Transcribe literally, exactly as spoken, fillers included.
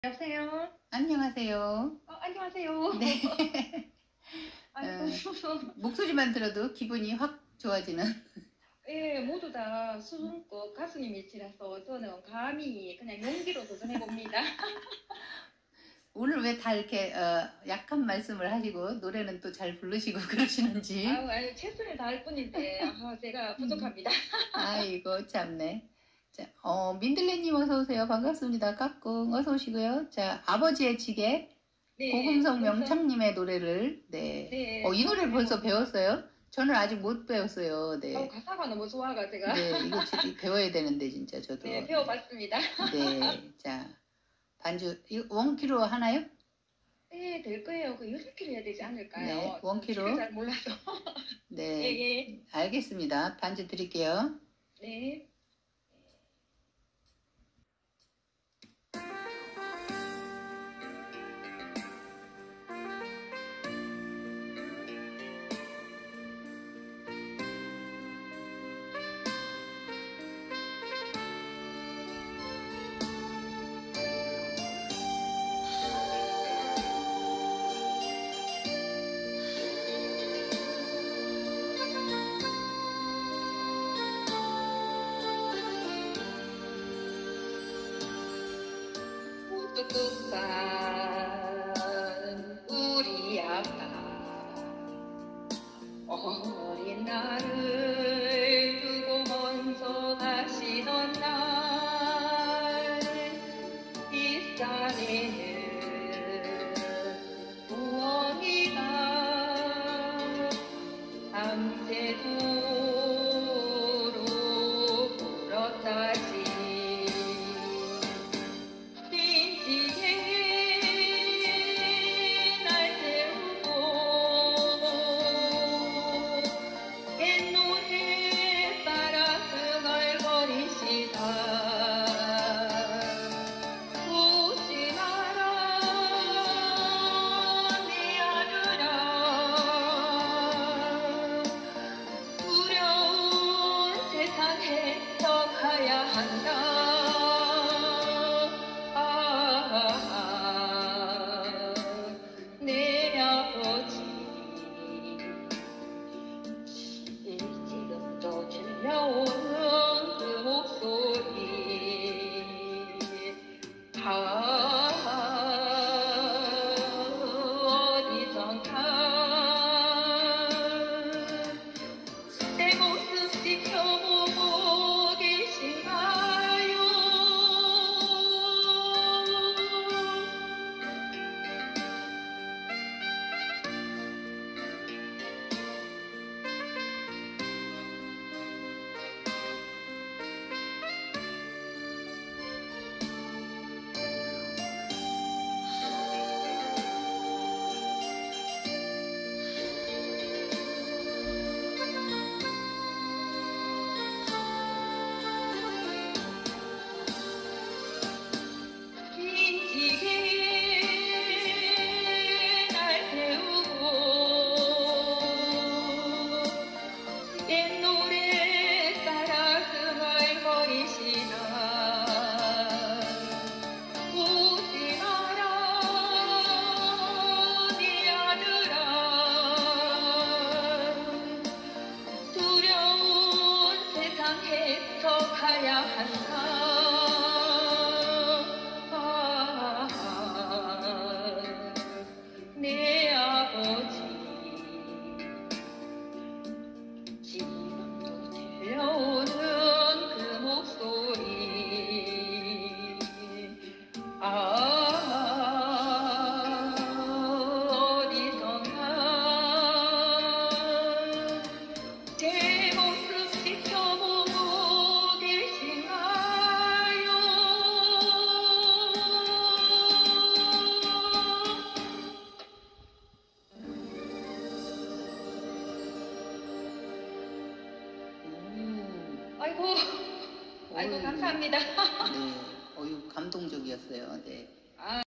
여보세요? 안녕하세요. 어, 안녕하세요. 네. 아이고, 어, 목소리만 들어도 기분이 확 좋아지는. 예, 모두 다 수줍고 가슴이 미치라서 저는 감히 그냥 용기로 도전해봅니다. 오늘 왜 다 이렇게 어, 약한 말씀을 하시고 노래는 또 잘 부르시고 그러시는지. 아유, 아유, 최선을 다할 뿐인데, 아, 제가 음, 부족합니다. 아이고 참네. 자, 어, 민들레님 어서 오세요. 반갑습니다. 까꿍 어서 오시고요. 자, 아버지의 지게 네, 고금성 고금성, 명창님의 노래를 네. 어, 네, 이 노래를 벌써 도전해봅니다. 배웠어요? 저는 아직 못 배웠어요. 아우, 네. 가사가 너무 좋아가 제가. 네, 이거 지- 배워야 되는데 진짜 네, 저도. 네. 배워봤습니다. 네, 자, 반주, 이거 원키로 하나요? 네, 될 거예요. 그 여섯 킬로 해야 되지 네, 않을까요? 저는 키를 원키로. 잘 몰라서. 예, 네, 예. 알겠습니다. 반주 드릴게요. 네. 똑똑한 우리 아빠 어린 나를 두고 먼저 가시던 날 이 산에는 부엉이가 밤새도록 울었다지 빈지게 날 태우고 옛노래 따라 흥얼거리시다 오지 마라 내 아들아 두려운 세상에 더 가야 한다 내 아버지 지금도 들려오는 그 목소리 아 어디선가 내 모습 지켜보고 계신가요? 빈지게 날 태우고 옛노래 따라 흥얼거리시나 오지 마라 네 아들아 두려운 세상에 더 가야 한다 내 아버지 지금도 들려오는 그 목소리 아 어디선가 제 모습 지켜보고 계신가요? 오, 아이고, 아이고, 어이, 감사합니다. 네, 어유 감동적이었어요. 네. 아.